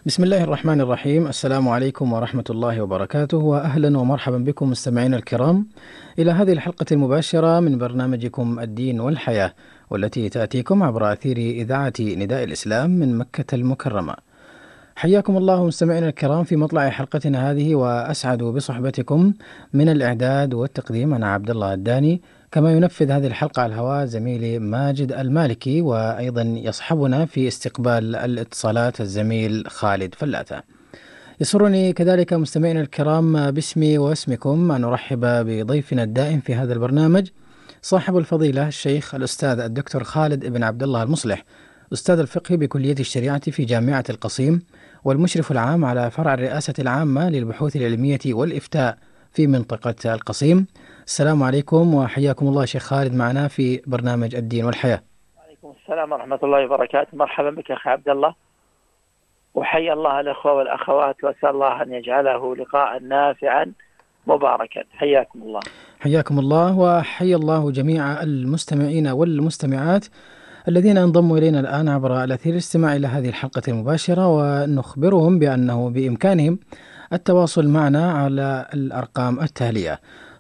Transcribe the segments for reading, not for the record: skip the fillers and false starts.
بسم الله الرحمن الرحيم. السلام عليكم ورحمة الله وبركاته، وأهلا ومرحبا بكم مستمعينا الكرام إلى هذه الحلقة المباشرة من برنامجكم الدين والحياة، والتي تأتيكم عبر أثير إذاعة نداء الإسلام من مكة المكرمة. حياكم الله مستمعينا الكرام في مطلع حلقتنا هذه، وأسعد بصحبتكم. من الإعداد والتقديم أنا عبد الله الداني، كما ينفذ هذه الحلقة على الهواء زميلي ماجد المالكي، وأيضا يصحبنا في استقبال الاتصالات الزميل خالد فلاتة. يسرني كذلك مستمعينا الكرام باسمي واسمكم أن نرحب بضيفنا الدائم في هذا البرنامج، صاحب الفضيلة الشيخ الأستاذ الدكتور خالد بن عبد الله المصلح، أستاذ الفقه بكلية الشريعة في جامعة القصيم، والمشرف العام على فرع الرئاسة العامة للبحوث العلمية والإفتاء في منطقة القصيم. السلام عليكم وحياكم الله شيخ خالد معنا في برنامج الدين والحياة. وعليكم السلام ورحمة الله وبركاته. مرحبا بك أخي عبد الله، وحيا الله الأخوة والأخوات، وأسأل الله أن يجعله لقاء نافعا مباركا. حياكم الله. حياكم الله وحيا الله جميع المستمعين والمستمعات الذين انضموا إلينا الآن عبر الأثير الاستماع إلى هذه الحلقة المباشرة، ونخبرهم بأنه بإمكانهم التواصل معنا على الأرقام التالية: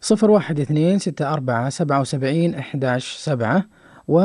012-64-77-11-7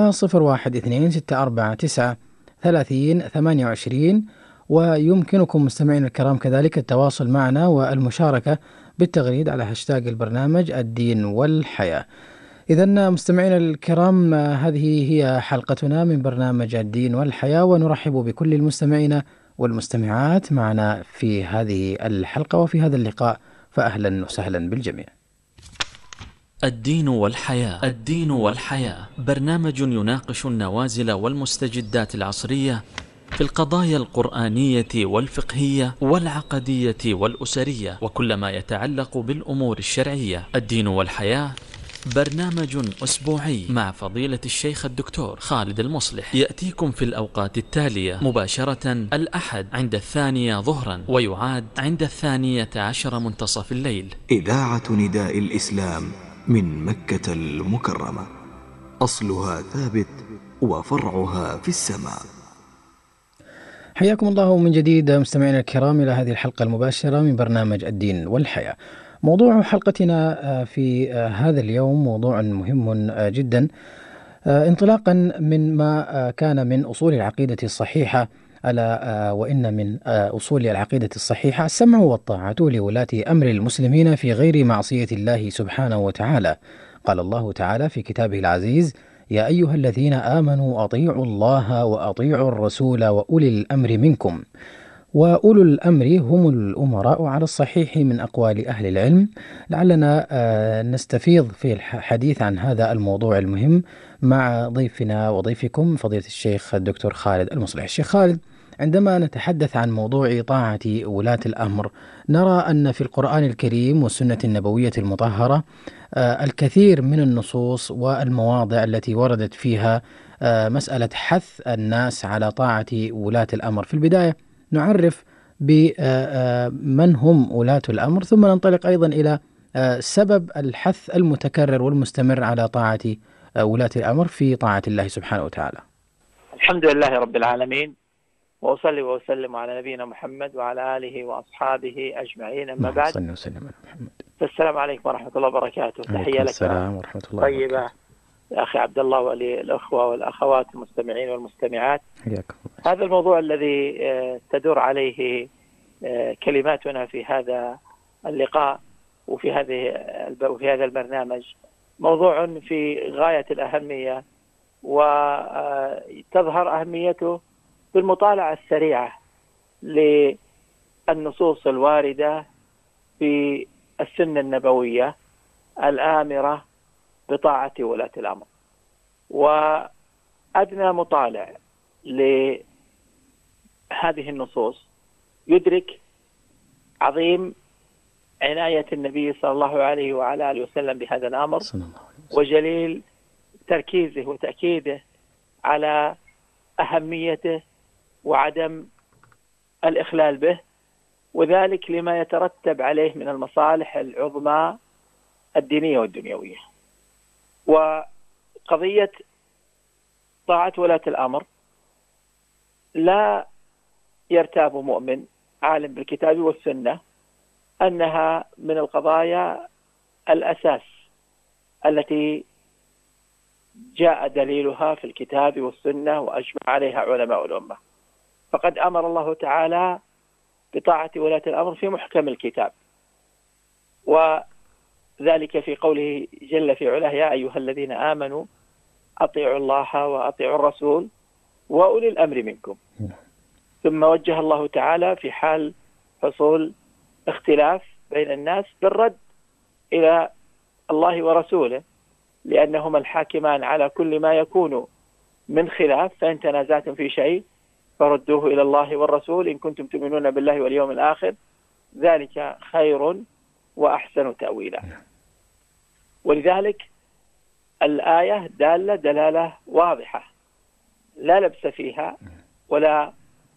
و012-64-9-30-28. ويمكنكم مستمعينا الكرام كذلك التواصل معنا والمشاركة بالتغريد على هاشتاج البرنامج الدين والحياة. إذن مستمعينا الكرام، هذه هي حلقتنا من برنامج الدين والحياة، ونرحب بكل المستمعين والمستمعات معنا في هذه الحلقة وفي هذا اللقاء، فأهلا وسهلا بالجميع. الدين والحياة. الدين والحياة برنامج يناقش النوازل والمستجدات العصرية في القضايا القرآنية والفقهية والعقدية والأسرية وكل ما يتعلق بالأمور الشرعية. الدين والحياة برنامج أسبوعي مع فضيلة الشيخ الدكتور خالد المصلح، يأتيكم في الأوقات التالية: مباشرة الأحد عند 2 ظهرا، ويعاد عند 12 منتصف الليل. إذاعة نداء الإسلام من مكة المكرمة، أصلها ثابت وفرعها في السماء. حياكم الله من جديد مستمعينا الكرام إلى هذه الحلقة المباشرة من برنامج الدين والحياة. موضوع حلقتنا في هذا اليوم موضوع مهم جدا، انطلاقا من ما كان من أصول العقيدة الصحيحة، ألا وإن من أصول العقيدة الصحيحة السمع والطاعة لولاة أمر المسلمين في غير معصية الله سبحانه وتعالى. قال الله تعالى في كتابه العزيز: يا أيها الذين آمنوا أطيعوا الله وأطيعوا الرسول وأولي الأمر منكم. وأولو الأمر هم الأمراء على الصحيح من أقوال أهل العلم. لعلنا نستفيض في الحديث عن هذا الموضوع المهم مع ضيفنا وضيفكم فضيلة الشيخ الدكتور خالد المصلح. الشيخ خالد، عندما نتحدث عن موضوع طاعة ولاة الأمر، نرى أن في القرآن الكريم والسنة النبوية المطهرة الكثير من النصوص والمواضع التي وردت فيها مسألة حث الناس على طاعة ولاة الأمر. في البداية نعرف بمن هم ولاة الأمر، ثم ننطلق أيضا إلى سبب الحث المتكرر والمستمر على طاعة ولاة الأمر في طاعة الله سبحانه وتعالى. الحمد لله رب العالمين، وأصلي وأسلم على نبينا محمد وعلى آله وأصحابه أجمعين. أما بعد، صلى وسلم على محمد. فالسلام عليكم ورحمة الله وبركاته. تحية لك السلام ورحمة الله طيبة وبركاته يا أخي عبد الله، وللأخوة والأخوات المستمعين والمستمعات. حياكم. هذا الموضوع الذي تدور عليه كلماتنا في هذا اللقاء وفي هذا البرنامج موضوع في غاية الأهمية، وتظهر أهميته بالمطالعة السريعة للنصوص الواردة في السنة النبوية الآمرة بطاعة ولاة الأمر. وأدنى مطالع لهذه النصوص يدرك عظيم عناية النبي صلى الله عليه وعلى آله وسلم بهذا الأمر، وجليل تركيزه وتأكيده على أهميته وعدم الإخلال به، وذلك لما يترتب عليه من المصالح العظمى الدينية والدنيوية. وقضية طاعة ولاة الأمر لا يرتاب مؤمن عالم بالكتاب والسنة أنها من القضايا الأساس التي جاء دليلها في الكتاب والسنة وأجمع عليها علماء الأمة. فقد أمر الله تعالى بطاعة ولاة الأمر في محكم الكتاب، وذلك في قوله جل في علاه: يا أيها الذين آمنوا أطيعوا الله وأطيعوا الرسول وأولي الأمر منكم. ثم وجه الله تعالى في حال حصول اختلاف بين الناس بالرد إلى الله ورسوله، لأنهما الحاكمان على كل ما يكون من خلاف، فإن تنازعتم في شيء فردوه إلى الله والرسول إن كنتم تؤمنون بالله واليوم الآخر، ذلك خير وأحسن تأويلا. ولذلك الآية دالة دلالة واضحة لا لبس فيها ولا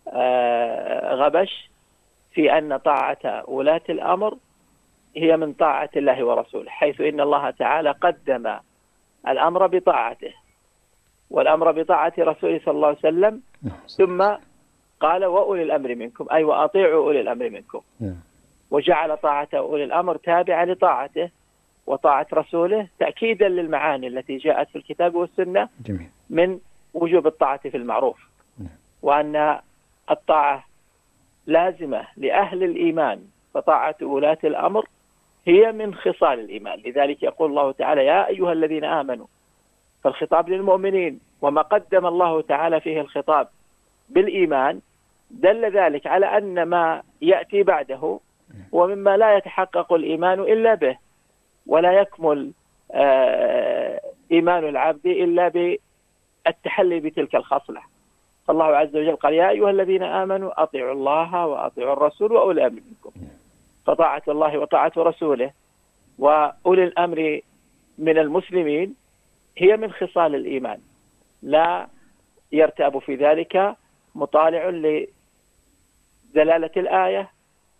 غبش في أن طاعة ولاة الأمر هي من طاعة الله ورسوله، حيث إن الله تعالى قدم الأمر بطاعته والأمر بطاعة رسوله صلى الله عليه وسلم، ثم قال وأولي الأمر منكم، أي وأطيعوا أولي الأمر منكم، وجعل طاعة أولي الأمر تابعة لطاعته وطاعة رسوله تأكيدا للمعاني التي جاءت في الكتاب والسنة من وجوب الطاعة في المعروف، وأن الطاعة لازمة لأهل الإيمان، فطاعة ولاة الأمر هي من خصال الإيمان. لذلك يقول الله تعالى: يا أيها الذين آمنوا، فالخطاب للمؤمنين، وما قدم الله تعالى فيه الخطاب بالإيمان دل ذلك على أن ما يأتي بعده ومما لا يتحقق الإيمان إلا به، ولا يكمل إيمان العبد إلا بالتحلي بتلك الخصلة. فالله عز وجل قال: يا أيها الذين آمنوا أطيعوا الله وأطيعوا الرسول وأولي الأمر منكم. فطاعة الله وطاعة رسوله وأولي الأمر من المسلمين هي من خصال الإيمان، لا يرتاب في ذلك مطالع لدلالة الآية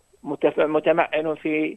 متمعن في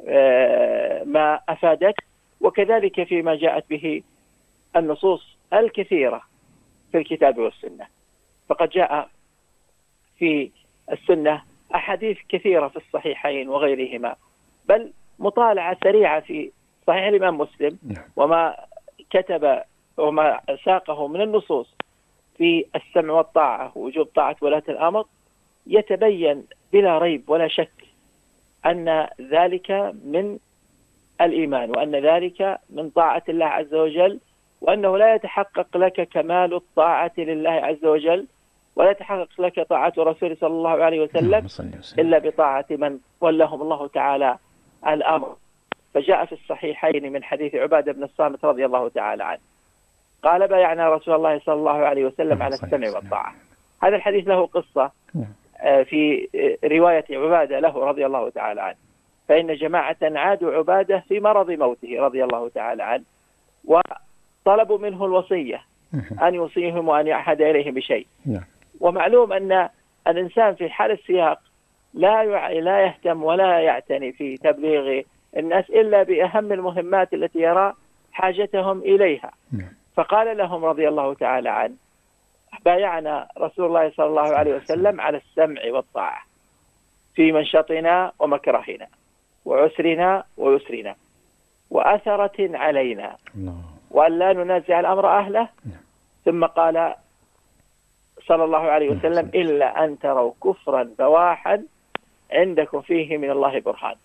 ما أفادت، وكذلك فيما جاءت به النصوص الكثيرة في الكتاب والسنة. فقد جاء في السنة أحاديث كثيرة في الصحيحين وغيرهما، بل مطالعة سريعة في صحيح الإمام مسلم وما كتب وما ساقه من النصوص في السمع والطاعة ووجوب طاعة ولاة الأمر، يتبين بلا ريب ولا شك أن ذلك من الإيمان، وأن ذلك من طاعة الله عز وجل، وأنه لا يتحقق لك كمال الطاعة لله عز وجل ولا يتحقق لك طاعة رسوله صلى الله عليه وسلم إلا بطاعة من ولهم الله تعالى الأمر. فجاء في الصحيحين من حديث عبادة بن الصامت رضي الله تعالى عنه قال: بايعنا رسول الله صلى الله عليه وسلم على السمع والطاعة. هذا الحديث له قصة في رواية عبادة له رضي الله تعالى عنه، فإن جماعة عادوا عبادة في مرض موته رضي الله تعالى عنه، وطلبوا منه الوصية أن يوصيهم وأن يعهد إليهم بشيء. ومعلوم أن الإنسان في حال السياق لا يهتم ولا يعتني في تبليغ الناس إلا بأهم المهمات التي يرى حاجتهم إليها. فقال لهم رضي الله تعالى عنه: بايعنا رسول الله صلى الله عليه وسلم على السمع والطاعة في منشطنا ومكرهنا وعسرنا ويسرنا وأثرة علينا، وأن لا ننازع الأمر أهله. ثم قال صلى الله عليه وسلم: إلا أن تروا كفرا بواحا عندكم فيه من الله برهان.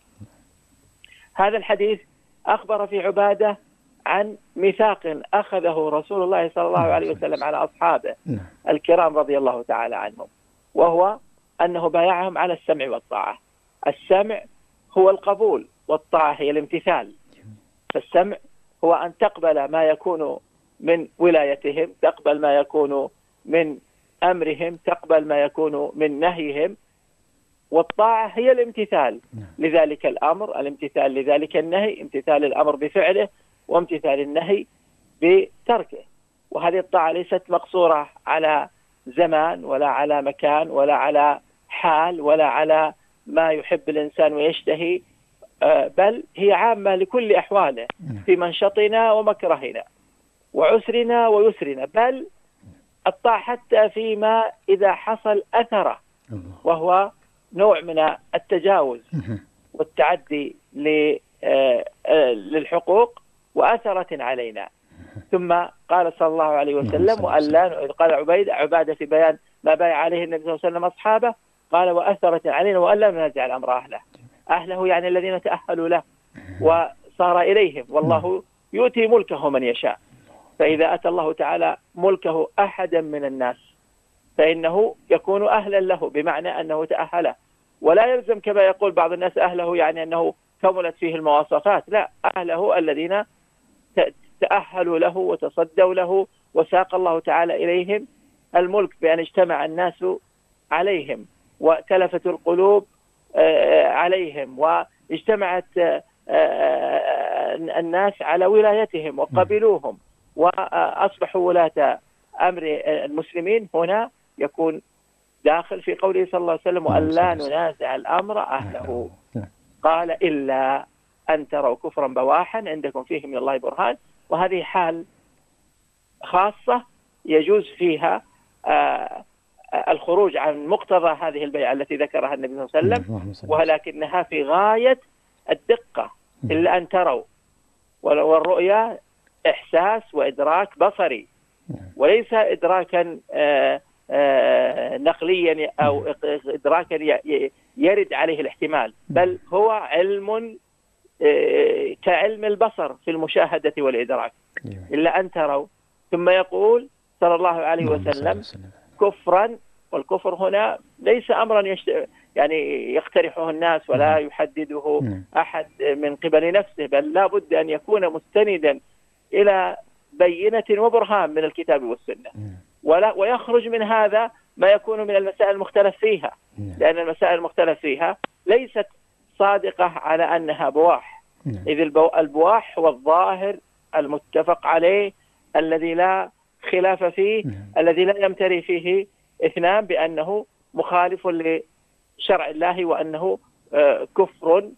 هذا الحديث أخبر في عبادة عن ميثاق أخذه رسول الله صلى الله عليه وسلم على أصحابه الكرام رضي الله تعالى عنهم، وهو أنه بايعهم على السمع والطاعة. السمع هو القبول، والطاعة هي الامتثال. فالسمع هو أن تقبل ما يكون من ولايتهم، تقبل ما يكون من أمرهم، تقبل ما يكون من نهيهم. والطاعة هي الامتثال لذلك الأمر، الامتثال لذلك النهي، امتثال الأمر بفعله وامتثال النهي بتركه. وهذه الطاعة ليست مقصورة على زمان ولا على مكان ولا على حال ولا على ما يحب الإنسان ويشتهي، بل هي عامة لكل أحواله في منشطنا ومكرهنا وعسرنا ويسرنا، بل الطاعة حتى فيما إذا حصل أثره وهو نوع من التجاوز والتعدي للحقوق وأثرت علينا. ثم قال صلى الله عليه وسلم قال عبادة في بيان ما بايع عليه النبي صلى الله عليه وسلم أصحابه، قال وأثرت علينا وأن لا ننازع الأمر أهله يعني الذين تأهلوا له وصار إليهم، والله يؤتي ملكه من يشاء. فإذا أتى الله تعالى ملكه أحدا من الناس فإنه يكون أهلا له، بمعنى أنه تأهله، ولا يلزم كما يقول بعض الناس أهله يعني أنه كملت فيه المواصفات، لا، أهله الذين تأهلوا له وتصدوا له وساق الله تعالى إليهم الملك بأن اجتمع الناس عليهم وتلفت القلوب عليهم واجتمعت الناس على ولايتهم وقبلوهم وأصبحوا ولاة أمر المسلمين. هنا يكون داخل في قوله صلى الله عليه وسلم وأن لا ننازع الأمر أهله. قال إلا أن تروا كفرا بواحا عندكم فيه من الله برهان. وهذه حال خاصة يجوز فيها الخروج عن مقتضى هذه البيعة التي ذكرها النبي صلى الله عليه وسلم، ولكنها في غاية الدقة. إلا أن تروا، والرؤيا إحساس وإدراك بصري وليس إدراكا نقليا أو إدراكا يرد عليه الاحتمال، بل هو علم كعلم البصر في المشاهدة والإدراك. إلا أن تروا، ثم يقول صلى الله عليه وسلم كفرا، والكفر هنا ليس أمرا يعني يقترحه الناس ولا يحدده أحد من قبل نفسه، بل لا بد أن يكون مستندا إلى بينة وبرهان من الكتاب والسنة، ويخرج من هذا ما يكون من المسائل المختلف فيها، لأن المسائل المختلف فيها ليست صادقة على أنها بواح، إذ البواح هو الظاهر المتفق عليه الذي لا خلاف فيه، الذي لا يمتري فيه اثنان بأنه مخالف لشرع الله وأنه كفر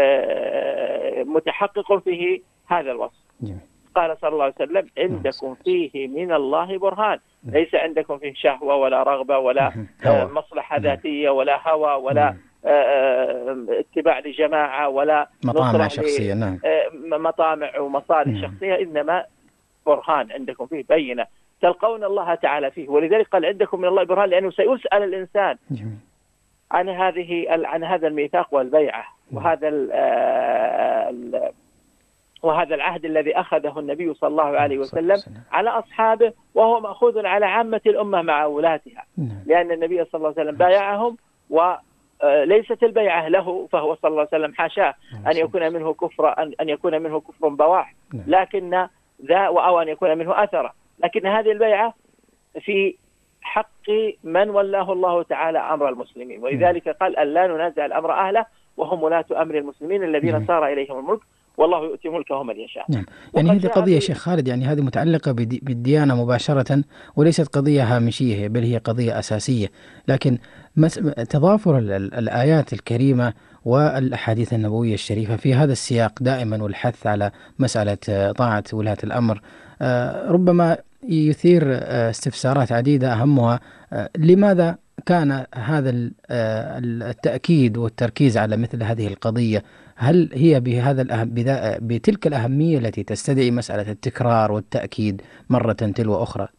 متحقق فيه هذا الوصف. قال صلى الله عليه وسلم عندكم فيه من الله برهان، ليس عندكم فيه شهوة ولا رغبة ولا مصلحة ذاتية ولا هوى ولا اتباع لجماعة ولا مطامع شخصية، مطامع ومصالح شخصية، إنما برهان عندكم فيه بينة تلقون الله تعالى فيه. ولذلك قال عندكم من الله برهان، لأنه سيسأل الإنسان عن هذا الميثاق والبيعة وهذا العهد الذي أخذه النبي صلى الله عليه وسلم على أصحابه، وهو مأخوذ على عامة الأمة مع ولاتها، لأن النبي صلى الله عليه وسلم بايعهم وليست البيعة له، فهو صلى الله عليه وسلم حاشاه أن يكون منه كفر بواح، لكن أو أن يكون منه أثرة، لكن هذه البيعة في حق من ولاه الله تعالى أمر المسلمين، ولذلك قال أن لا ننازع الأمر أهله وهم ولاة أمر المسلمين الذين صار إليهم الملك والله يؤتي ملكه من يشاء. يعني هذه قضية شيخ خالد، يعني هذه متعلقة بالديانة مباشرة وليست قضية هامشية، بل هي قضية أساسية. لكن تضافر الآيات الكريمة والأحاديث النبوية الشريفة في هذا السياق دائما والحث على مسألة طاعة ولاة الأمر ربما يثير استفسارات عديدة، أهمها لماذا كان هذا التأكيد والتركيز على مثل هذه القضية؟ هل هي بتلك الأهمية التي تستدعي مسألة التكرار والتأكيد مرة تلو أخرى؟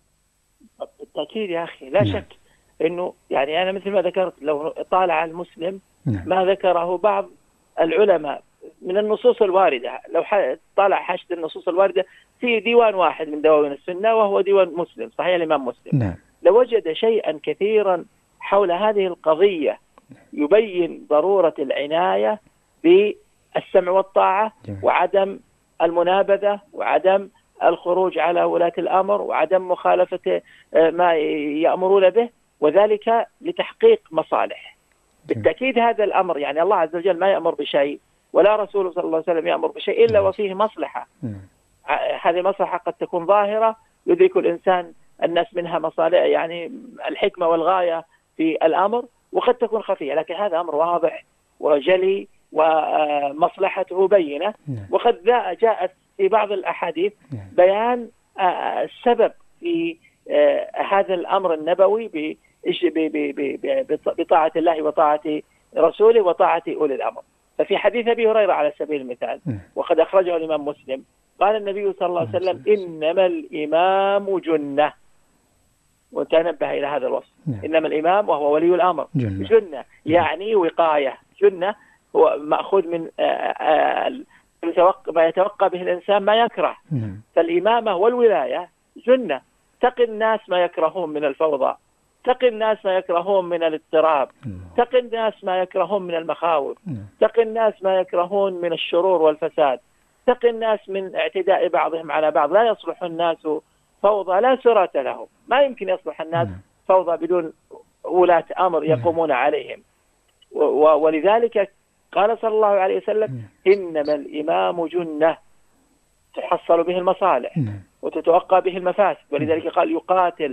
بالتأكيد يا أخي، لا شك أنه يعني أنا مثل ما ذكرت لو طالع المسلم ما ذكره بعض العلماء من النصوص الواردة، لو طالع حاشد النصوص الواردة في ديوان واحد من دواوين السنة وهو ديوان مسلم صحيح الإمام مسلم، لوجد شيئا كثيرا حول هذه القضية يبين ضرورة العناية بالسمع والطاعة وعدم المنابذة وعدم الخروج على ولاة الأمر وعدم مخالفة ما يأمرون به، وذلك لتحقيق مصالح. بالتأكيد هذا الأمر يعني الله عز وجل ما يأمر بشيء ولا رسوله صلى الله عليه وسلم يأمر بشيء إلا وفيه مصلحة. هذه المصلحة قد تكون ظاهرة يدرك الإنسان الناس منها مصالح، يعني الحكمة والغاية في الأمر، وقد تكون خفية، لكن هذا أمر واضح وجلي ومصلحته بينة. وقد جاءت في بعض الأحاديث بيان السبب في هذا الأمر النبوي بطاعة الله وطاعة رسوله وطاعة أولي الأمر. ففي حديث أبي هريرة على سبيل المثال وقد أخرجه الإمام مسلم قال النبي صلى الله عليه وسلم إنما الإمام جنة، وتنبه إلى هذا الوصف. إنما الإمام وهو ولي الأمر جنة يعني وقاية. جنة هو مأخوذ من ما يتوقع به الإنسان ما يكره. فالإمامة والولاية جنة تقي الناس ما يكرهون من الفوضى، تقي الناس ما يكرهون من الاضطراب، تقي الناس ما يكرهون من المخاوف، تقي الناس ما يكرهون من الشرور والفساد، تقي الناس من اعتداء بعضهم على بعض. لا يصلح الناس فوضى لا سرة لهم. ما يمكن يصلح الناس فوضى بدون ولاة أمر يقومون عليهم. ولذلك قال صلى الله عليه وسلم إنما الإمام جنة تحصل به المصالح وتتوقع به المفاسد. ولذلك قال يقاتل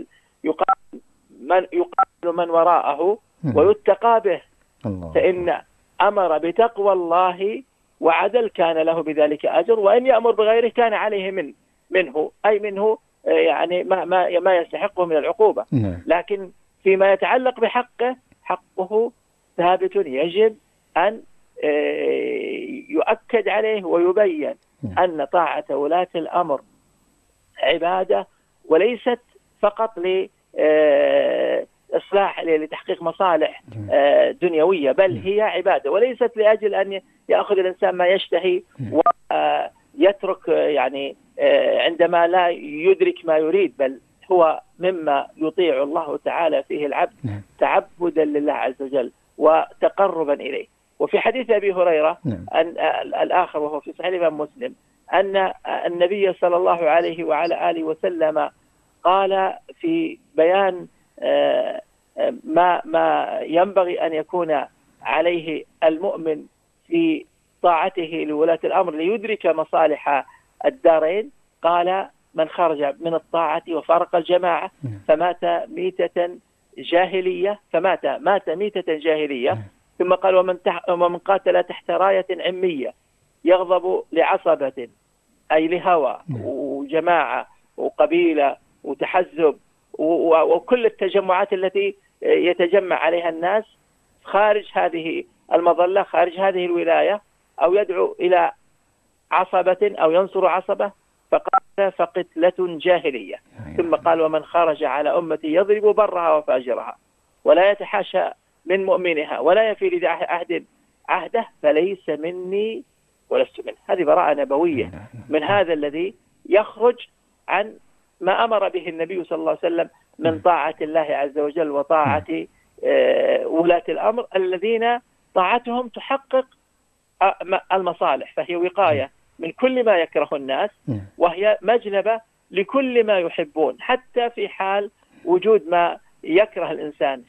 من وراءه ويتقى به، فإن أمر بتقوى الله وعدل كان له بذلك أجر، وإن يأمر بغيره كان عليه منه يعني ما يستحقه من العقوبة. لكن فيما يتعلق بحقه حقه ثابت، يجب أن يؤكد عليه ويبين أن طاعة ولاة الأمر عبادة وليست فقط لإصلاح لتحقيق مصالح دنيوية، بل هي عبادة، وليست لأجل أن يأخذ الإنسان ما يشتهي ويترك يعني عندما لا يدرك ما يريد، بل هو مما يطيع الله تعالى فيه العبد تعبدا لله عز وجل وتقربا إليه. وفي حديث أبي هريرة أن الآخر وهو في صحيح الإمام مسلم أن النبي صلى الله عليه وعلى آله وسلم قال في بيان ما ينبغي أن يكون عليه المؤمن في طاعته لولاة الأمر ليدرك مصالح الدارين، قال من خرج من الطاعة وفارق الجماعة فمات ميتة جاهلية مات ميتة جاهلية. ثم قال ومن قاتل تحت راية عمية يغضب لعصبة أي لهوى وجماعة وقبيلة وتحزب وكل التجمعات التي يتجمع عليها الناس خارج هذه المظلة، خارج هذه الولاية، أو يدعو إلى عصبة أو ينصر عصبة، فقال فقتلة جاهلية. ثم قال ومن خرج على أمتي يضرب برها وفاجرها ولا يتحاشى من مؤمنها ولا يفي لذي عهد عهده فليس مني ولست منه. هذه براءة نبوية من هذا الذي يخرج عن ما أمر به النبي صلى الله عليه وسلم من طاعة الله عز وجل وطاعة ولاة الأمر الذين طاعتهم تحقق المصالح، فهي وقاية من كل ما يكره الناس، وهي مجلبة لكل ما يحبون، حتى في حال وجود ما يكره الإنسان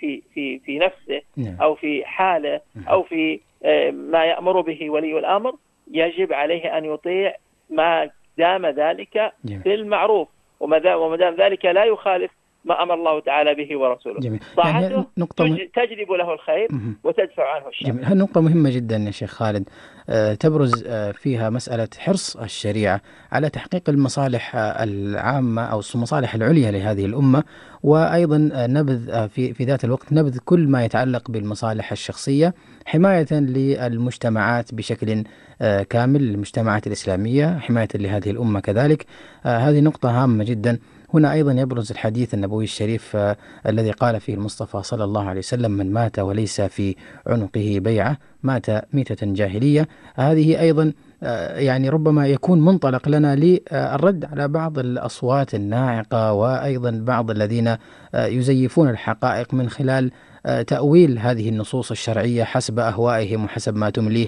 في نفسه أو في حاله أو في ما يأمر به ولي الأمر، يجب عليه أن يطيع ما دام ذلك في المعروف، وما دام ذلك لا يخالف ما أمر الله تعالى به ورسوله. طاعته تجلب له الخير وتدفع عنه الشر. جميل. هالنقطة مهمة جدا يا شيخ خالد، تبرز فيها مسألة حرص الشريعة على تحقيق المصالح العامة أو المصالح العليا لهذه الأمة، وأيضا نبذ في ذات الوقت نبذ كل ما يتعلق بالمصالح الشخصية حماية للمجتمعات بشكل كامل، المجتمعات الإسلامية حماية لهذه الأمة كذلك. هذه نقطة هامة جدا. هنا أيضا يبرز الحديث النبوي الشريف الذي قال فيه المصطفى صلى الله عليه وسلم من مات وليس في عنقه بيعة مات ميتة جاهلية. هذه أيضا يعني ربما يكون منطلق لنا للرد على بعض الأصوات الناعقة وأيضا بعض الذين يزيفون الحقائق من خلال تأويل هذه النصوص الشرعية حسب أهوائهم وحسب ما تمليه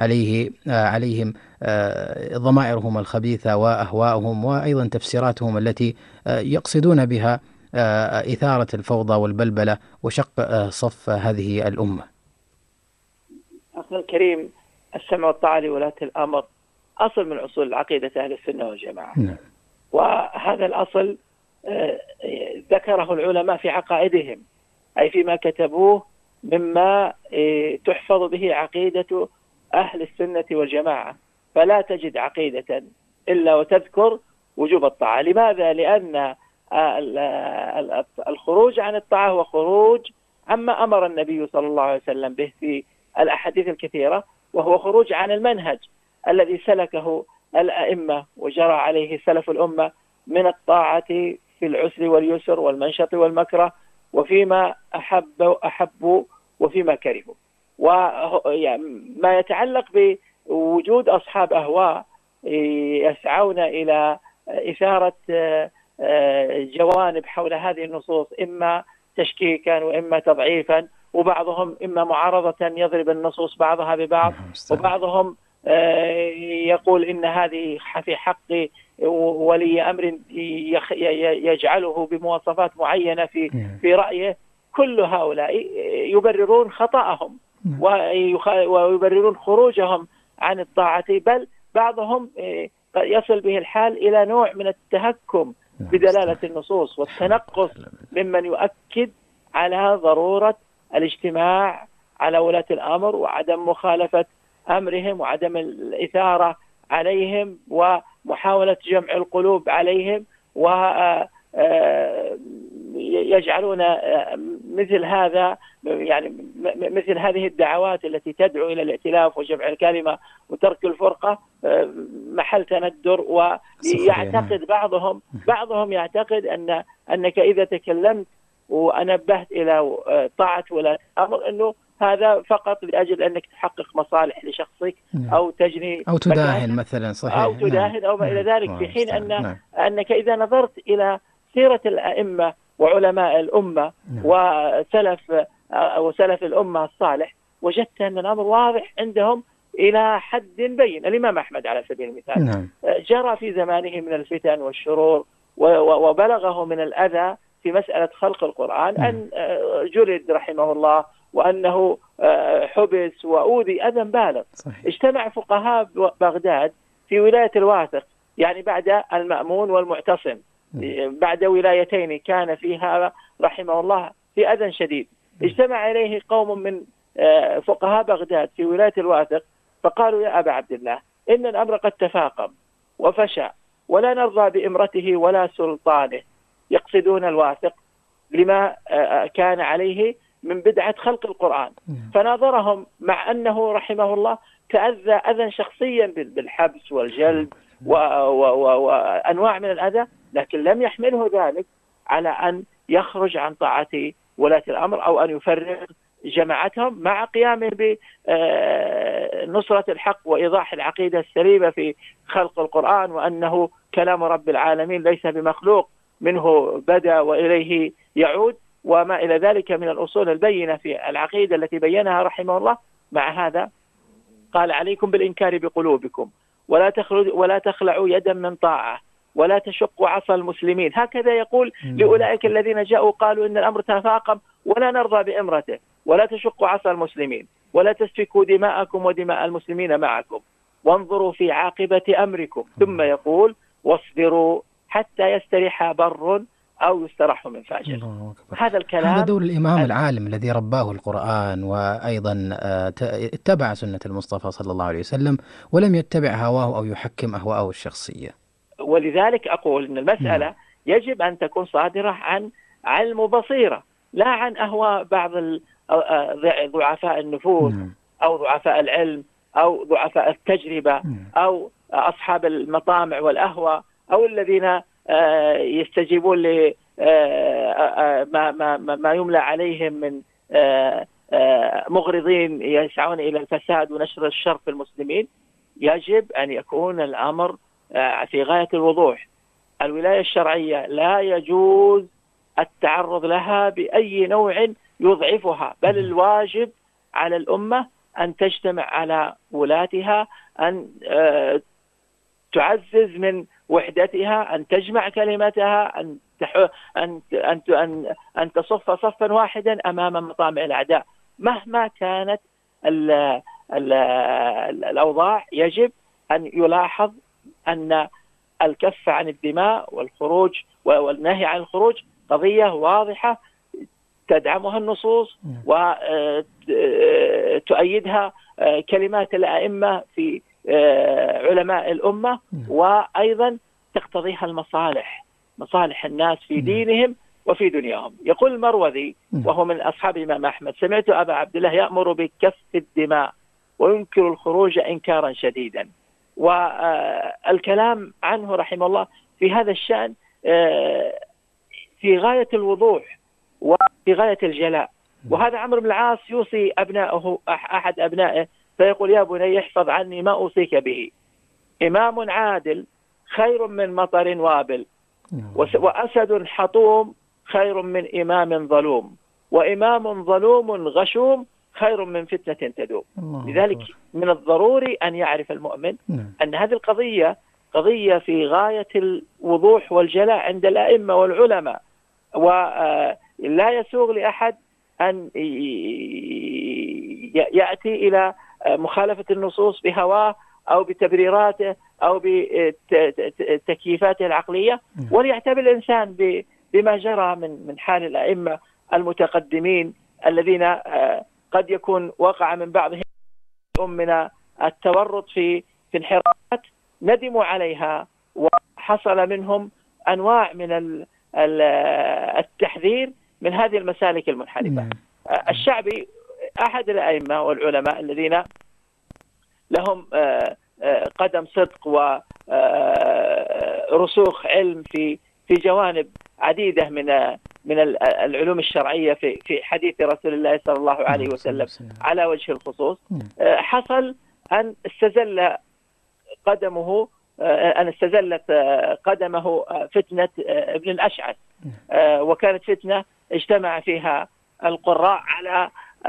عليهم ضمائرهم الخبيثة وأهواءهم، وأيضا تفسيراتهم التي يقصدون بها إثارة الفوضى والبلبلة وشق صف هذه الأمة. أخي الكريم، السمع والطاعة لولاة الأمر أصل من أصول العقيدة أهل السنة والجماعة. وهذا الأصل ذكره العلماء في عقائدهم، أي فيما كتبوه مما تحفظ به عقيدة أهل السنة والجماعة. فلا تجد عقيدة إلا وتذكر وجوب الطاعة. لماذا؟ لأن الخروج عن الطاعة هو خروج عما أمر النبي صلى الله عليه وسلم به في الأحاديث الكثيرة، وهو خروج عن المنهج الذي سلكه الأئمة وجرى عليه سلف الأمة من الطاعة في العسر واليسر والمنشط والمكره، وفيما أحبوا وفيما كرهوا. وما يتعلق بوجود أصحاب أهواء يسعون إلى إثارة جوانب حول هذه النصوص، إما تشكيكا وإما تضعيفا، وبعضهم إما معارضة يضرب النصوص بعضها ببعض، وبعضهم يقول إن هذه في حق ولي أمر يجعله بمواصفات معينة في رأيه. كل هؤلاء يبررون خطأهم ويبررون خروجهم عن الطاعة، بل بعضهم يصل به الحال إلى نوع من التهكم بدلالة النصوص والتنقص ممن يؤكد على ضرورة الاجتماع على ولاة الأمر وعدم مخالفة أمرهم وعدم الإثارة عليهم ومحاولة جمع القلوب عليهم، ويجعلون مثل هذا يعني مثل هذه الدعوات التي تدعو إلى الائتلاف وجمع الكلمة وترك الفرقة محل تندر. ويعتقد بعضهم يعتقد أنك إذا تكلمت ونبهت إلى طاعة ولاة الأمر أنه هذا فقط لأجل أنك تحقق مصالح لشخصك أو تجني أو تداهن مثلا، صحيح، أو تداهن أو ما إلى ذلك، في حين أنك إذا نظرت إلى سيرة الأئمة وعلماء الأمة وسلف الأمة الصالح، وجدت أن الأمر واضح عندهم إلى حد بين. الإمام أحمد على سبيل المثال جرى في زمانه من الفتن والشرور وبلغه من الأذى في مسألة خلق القرآن أن جلد رحمه الله، وأنه حبس وأوذي أذى بالغ. اجتمع فقهاء بغداد في ولاية الواثق، يعني بعد المأمون والمعتصم، بعد ولايتين كان فيها رحمه الله في أذى شديد. اجتمع إليه قوم من فقهاء بغداد في ولاية الواثق فقالوا: يا أبا عبد الله، إن الأمر قد تفاقم وفشى ولا نرضى بإمرته ولا سلطانه. يقصدون الواثق لما كان عليه من بدعة خلق القرآن. فناظرهم مع أنه رحمه الله تأذى أذى شخصيا بالحبس والجلد وأنواع من الأذى، لكن لم يحمله ذلك على أن يخرج عن طاعة ولاة الأمر أو أن يفرغ جماعتهم، مع قيامه بنصرة الحق وإيضاح العقيدة السليمة في خلق القرآن، وأنه كلام رب العالمين ليس بمخلوق، منه بدأ وإليه يعود، وما إلى ذلك من الأصول البينة في العقيدة التي بينها رحمه الله. مع هذا قال: عليكم بالإنكار بقلوبكم ولا تخلعوا يدا من طاعة ولا تشقوا عصا المسلمين. هكذا يقول لأولئك الذين جاءوا قالوا إن الأمر تفاقم ولا نرضى بإمرته، ولا تشقوا عصا المسلمين ولا تسفكوا دماءكم ودماء المسلمين معكم وانظروا في عاقبة أمركم. ثم يقول: واصبروا حتى يستريح بر أو يستراح من فاجر. هذا الكلام، هذا دور الإمام العالم الذي رباه القرآن، وأيضا اتبع سنة المصطفى صلى الله عليه وسلم ولم يتبع هواه أو يحكم أهواءه الشخصية. ولذلك أقول أن المسألة يجب أن تكون صادرة عن علم وبصيرة، لا عن أهواء بعض ضعفاء النفوس أو ضعفاء العلم أو ضعفاء التجربة أو أصحاب المطامع والأهواء أو الذين يستجيبون ل ما يملى عليهم من مغرضين يسعون إلى الفساد ونشر الشر في المسلمين. يجب أن يكون الأمر في غاية الوضوح. الولاية الشرعية لا يجوز التعرض لها بأي نوع يضعفها، بل الواجب على الأمة أن تجتمع على ولاتها، أن تعزز من وحدتها، أن تجمع كلمتها، أن تصف صفا واحدا أمام مطامع الأعداء. مهما كانت الأوضاع يجب أن يلاحظ أن الكف عن الدماء والخروج والنهي عن الخروج قضية واضحة تدعمها النصوص وتؤيدها كلمات الأئمة في علماء الأمة، وأيضا تقتضيها المصالح، مصالح الناس في دينهم وفي دنياهم. يقول المروذي وهو من أصحاب الإمام أحمد: سمعت أبا عبد الله يأمر بكف الدماء وينكر الخروج إنكارا شديدا. والكلام عنه رحمه الله في هذا الشأن في غاية الوضوح وفي غاية الجلاء. وهذا عمرو بن العاص يوصي أبنائه، أحد أبنائه، فيقول: يا بني احفظ عني ما أوصيك به، إمام عادل خير من مطر وابل، وأسد حطوم خير من إمام ظلوم، وإمام ظلوم غشوم خير من فتنة تدوم. لذلك من الضروري أن يعرف المؤمن أن هذه القضية قضية في غاية الوضوح والجلاء عند الأئمة والعلماء، ولا يسوغ لأحد أن يأتي إلى مخالفة النصوص بهواه أو بتبريراته أو بتكييفاته العقلية، وليعتبر الإنسان بما جرى من حال الأئمة المتقدمين الذين قد يكون وقع من بعضهم من التورط في انحرافات ندموا عليها، وحصل منهم أنواع من التحذير من هذه المسالك المنحرفة. الشعبي أحد الأئمة والعلماء الذين لهم قدم صدق ورسوخ علم في جوانب عديدة من العلوم الشرعية في حديث رسول الله صلى الله عليه وسلم على وجه الخصوص. حصل أن استزلت قدمه فتنة ابن الأشعث، وكانت فتنة اجتمع فيها القراء على